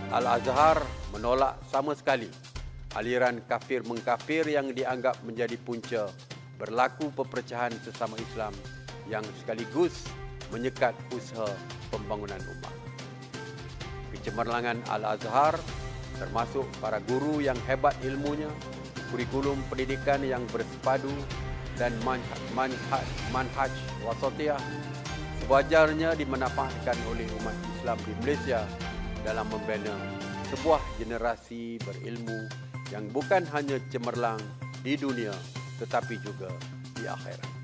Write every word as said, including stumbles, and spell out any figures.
Al-Azhar menolak sama sekali aliran kafir-mengkafir yang dianggap menjadi punca berlaku perpecahan sesama Islam yang sekaligus menyekat usaha pembangunan umat. Kecemerlangan Al-Azhar termasuk para guru yang hebat ilmunya, kurikulum pendidikan yang bersepadu dan manhaj, manhaj, manhaj wasatiyah sewajarnya dimanfaatkan oleh umat Islam di Malaysia dalam membina sebuah generasi berilmu yang bukan hanya cemerlang di dunia tetapi juga di akhirat.